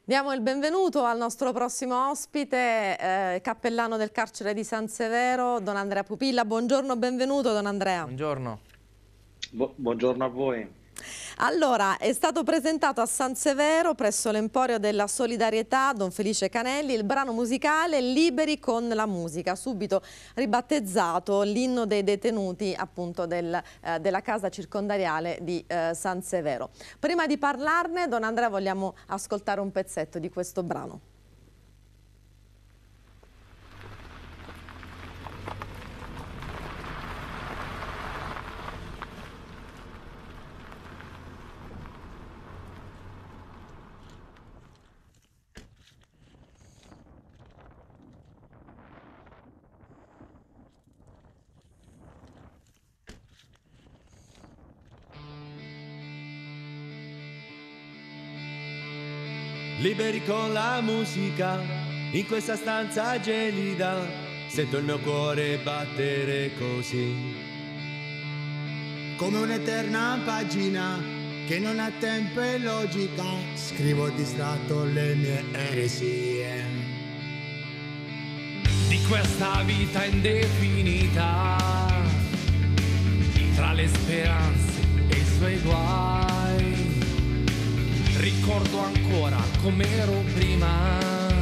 Diamo il benvenuto al nostro prossimo ospite, cappellano del carcere di San Severo, Don Andrea Pupilla. Buongiorno, benvenuto Don Andrea. Buongiorno. Buongiorno a voi. Allora, è stato presentato a San Severo presso l'Emporio della Solidarietà Don Felice Canelli il brano musicale Liberi con la musica, subito ribattezzato l'inno dei detenuti appunto della casa circondariale di San Severo. Prima di parlarne, Don Andrea, vogliamo ascoltare un pezzetto di questo brano. Liberi con la musica, in questa stanza gelida, sento il mio cuore battere così. Come un'eterna pagina che non ha tempo e logica, scrivo distratto le mie eresie. Di questa vita indefinita, tra le speranze e i suoi guai, ricordo ancora com'ero prima,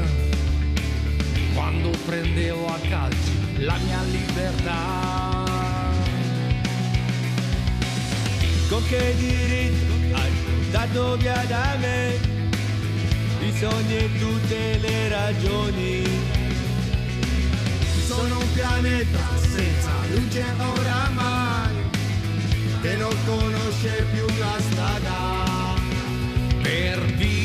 quando prendevo a calci la mia libertà. Con che diritto hai dato via da me i sogni e tutte le ragioni? Sono un pianeta senza luce oramai, che non conosce più la strada. Per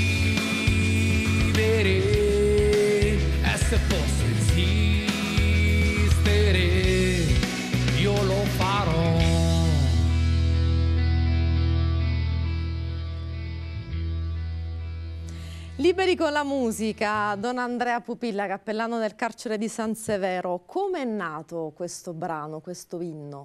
vivere e se posso esistere io lo farò. Liberi con la musica, Don Andrea Pupilla, cappellano del carcere di San Severo. Come è nato questo brano, questo inno?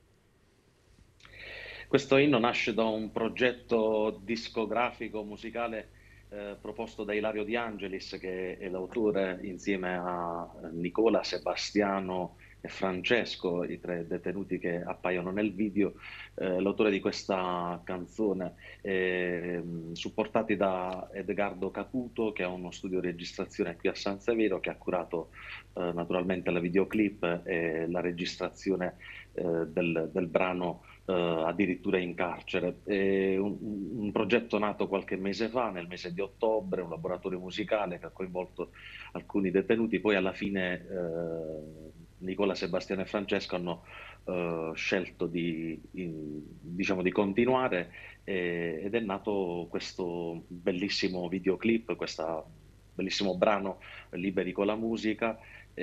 Questo inno nasce da un progetto discografico musicale proposto da Ilario De Angelis, che è l'autore insieme a Nicola, Sebastiano e Francesco, i tre detenuti che appaiono nel video, l'autore di questa canzone, supportati da Edgardo Caputo, che ha uno studio di registrazione qui a San Severo, che ha curato naturalmente la videoclip e la registrazione del brano addirittura in carcere. È un progetto nato qualche mese fa, nel mese di ottobre, un laboratorio musicale che ha coinvolto alcuni detenuti. Poi alla fine Nicola, Sebastiano e Francesco hanno scelto diciamo, di continuare ed è nato questo bellissimo videoclip, questo bellissimo brano Liberi con la musica.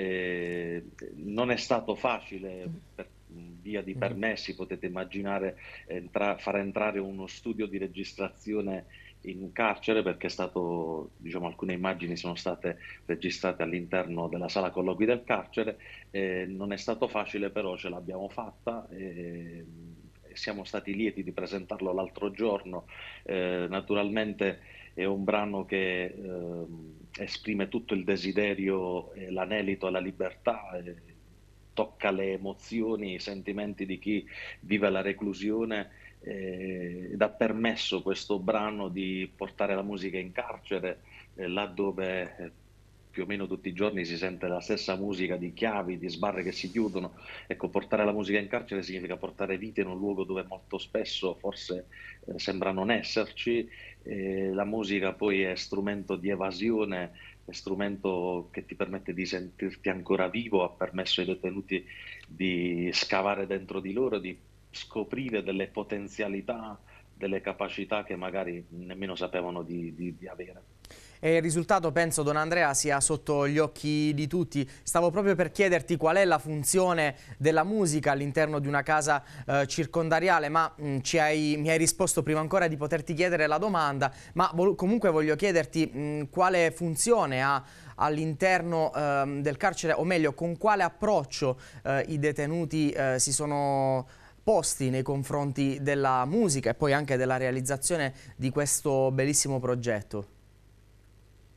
Non è stato facile per via di permessi, potete immaginare, far entrare uno studio di registrazione in carcere, perché è stato, diciamo, alcune immagini sono state registrate all'interno della sala colloqui del carcere. Non è stato facile, però ce l'abbiamo fatta e siamo stati lieti di presentarlo l'altro giorno. Naturalmente è un brano che esprime tutto il desiderio e l'anelito alla libertà, tocca le emozioni, i sentimenti di chi vive la reclusione, ed ha permesso questo brano di portare la musica in carcere, laddove più o meno tutti i giorni si sente la stessa musica di chiavi, di sbarre che si chiudono. Ecco, portare la musica in carcere significa portare vita in un luogo dove molto spesso forse sembra non esserci. La musica poi è strumento di evasione, è strumento che ti permette di sentirti ancora vivo, ha permesso ai detenuti di scavare dentro di loro, di scoprire delle potenzialità, delle capacità che magari nemmeno sapevano di avere. E il risultato, penso, Don Andrea, sia sotto gli occhi di tutti. Stavo proprio per chiederti qual è la funzione della musica all'interno di una casa circondariale, ma mi hai risposto prima ancora di poterti chiedere la domanda, ma comunque voglio chiederti quale funzione ha all'interno del carcere, o meglio, con quale approccio i detenuti si sono posti nei confronti della musica e poi anche della realizzazione di questo bellissimo progetto.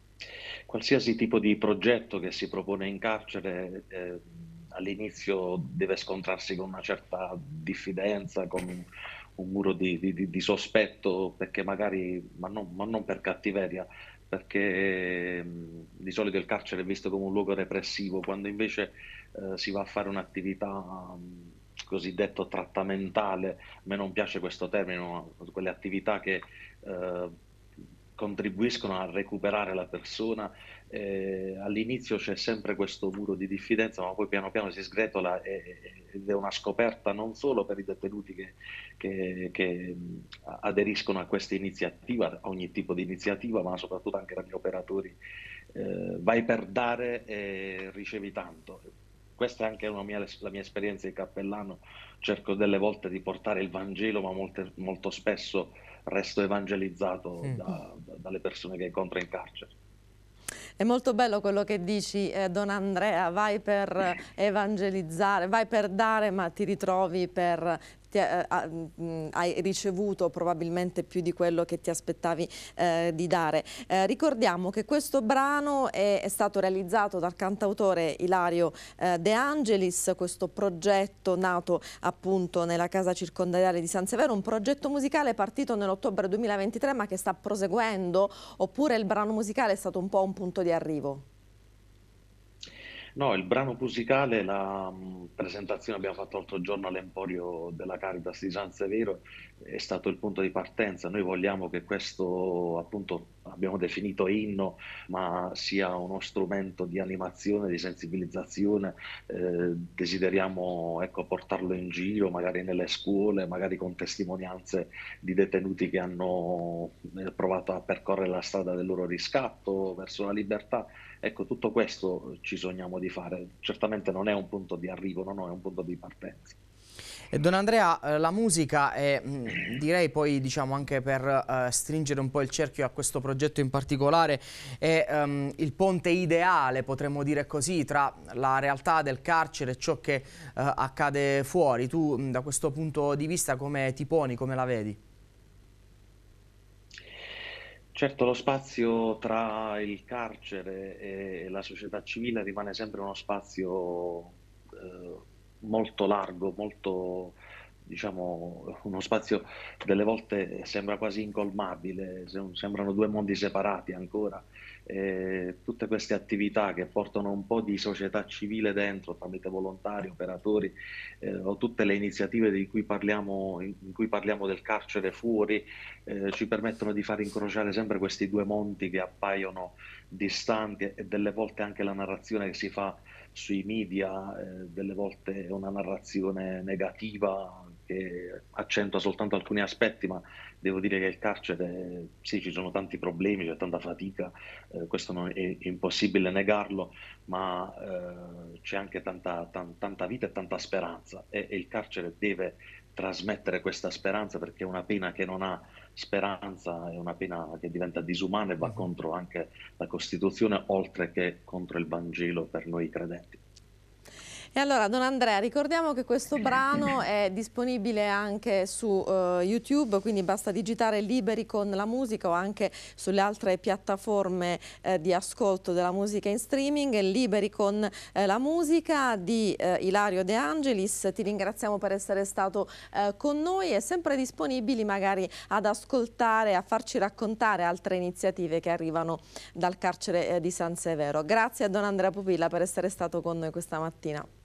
Qualsiasi tipo di progetto che si propone in carcere all'inizio deve scontrarsi con una certa diffidenza, con un muro di sospetto, perché magari, ma non per cattiveria, perché di solito il carcere è visto come un luogo repressivo, quando invece si va a fare un'attività cosiddetto trattamentale. A me non piace questo termine, no? Quelle attività che contribuiscono a recuperare la persona. All'inizio c'è sempre questo muro di diffidenza, ma poi piano piano si sgretola ed è una scoperta non solo per i detenuti che aderiscono a questa iniziativa, a ogni tipo di iniziativa, ma soprattutto anche per gli operatori. Vai per dare e ricevi tanto. Questa è anche la mia esperienza di cappellano. Cerco delle volte di portare il Vangelo, ma molto spesso resto evangelizzato dalle persone che incontro in carcere. È molto bello quello che dici, Don Andrea, vai per evangelizzare, vai per dare, ma ti ritrovi per... hai ricevuto probabilmente più di quello che ti aspettavi di dare. Ricordiamo che questo brano è stato realizzato dal cantautore Ilario De Angelis, questo progetto nato appunto nella casa circondariale di San Severo, un progetto musicale partito nell'ottobre 2023 ma che sta proseguendo, oppure il brano musicale è stato un po' un punto di arrivo? No, il brano musicale, la presentazione abbiamo fatto l'altro giorno all'Emporio della Caritas di San Severo, è stato il punto di partenza. Noi vogliamo che questo, appunto, abbiamo definito inno, ma sia uno strumento di animazione, di sensibilizzazione. Desideriamo, ecco, portarlo in giro, magari nelle scuole, magari con testimonianze di detenuti che hanno provato a percorrere la strada del loro riscatto verso la libertà. Ecco, tutto questo ci sogniamo di fare. Certamente non è un punto di arrivo, no, è un punto di partenza. E Don Andrea, la musica è, direi poi, diciamo, anche per stringere un po' il cerchio a questo progetto in particolare, è il ponte ideale, potremmo dire così, tra la realtà del carcere e ciò che accade fuori. Tu, da questo punto di vista, come ti poni, come la vedi? Certo, lo spazio tra il carcere e la società civile rimane sempre uno spazio molto largo, molto, diciamo, uno spazio delle volte sembra quasi incolmabile, sembrano due mondi separati ancora. Tutte queste attività che portano un po' di società civile dentro, tramite volontari, operatori, o tutte le iniziative in cui parliamo del carcere fuori, ci permettono di far incrociare sempre questi due mondi che appaiono distanti, e delle volte anche la narrazione che si fa sui media, delle volte è una narrazione negativa che accentua soltanto alcuni aspetti, ma devo dire che il carcere, sì, ci sono tanti problemi, c'è tanta fatica, questo è impossibile negarlo, ma c'è anche tanta vita e tanta speranza, e il carcere deve trasmettere questa speranza, perché una pena che non ha speranza è una pena che diventa disumana e va contro anche la Costituzione, oltre che contro il Vangelo per noi credenti. E allora, Don Andrea, ricordiamo che questo brano è disponibile anche su YouTube, quindi basta digitare Liberi con la musica, o anche sulle altre piattaforme di ascolto della musica in streaming. Liberi con la musica di Ilario De Angelis. Ti ringraziamo per essere stato con noi, e sempre disponibili magari ad ascoltare, a farci raccontare altre iniziative che arrivano dal carcere di San Severo. Grazie a Don Andrea Pupilla per essere stato con noi questa mattina.